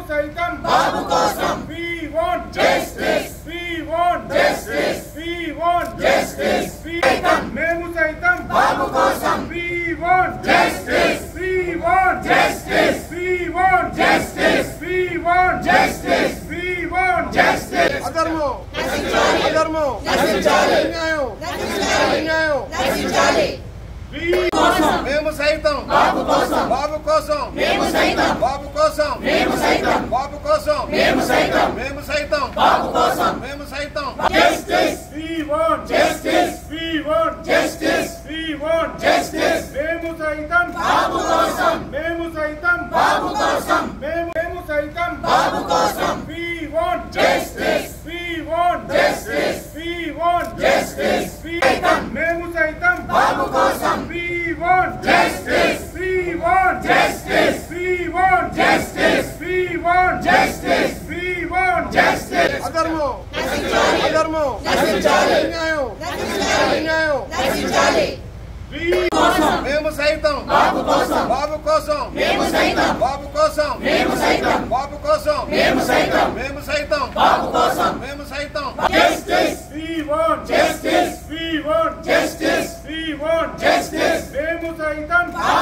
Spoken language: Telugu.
సైతం బాబు కోసం we want justice we want justice we want justice మేము సైతం బాబు కోసం we want justice we want justice we want justice we want justice we want justice అధర్మం నశించాలి అధర్మం నశించాలి అన్యాయం నశించాలి అన్యాయం నశించాలి మేము సైతం బాబు కోసం బాబు కోసం మేము సైతం బాబు కోసం మేము సైతం బాబు కోసం మేము సైతం మేము సైతం బాబు కోసం మేము సైతం justice we want justice we want justice we want justice మేము సైతం బాబు కోసం మేము సైతం బాబు కోసం మేము సైతం బాబు కోసం we want justice we want justice we want justice మేము సైతం బాబు కోసం we want justice we want justice we want justice we want justice we want justice అధర్మం నశించాలి అధర్మం నశించాలి అన్యాయం నశించాలి అన్యాయం నశించాలి మేము సైతం బాబు కోసం బాబు కోసం మేము సైతం బాబు కోసం మేము సైతం బాబు కోసం మేము సైతం మేము సైతం బాబు కోసం మేము సైతం justice we want justice we want justice we want justice మేము సైతం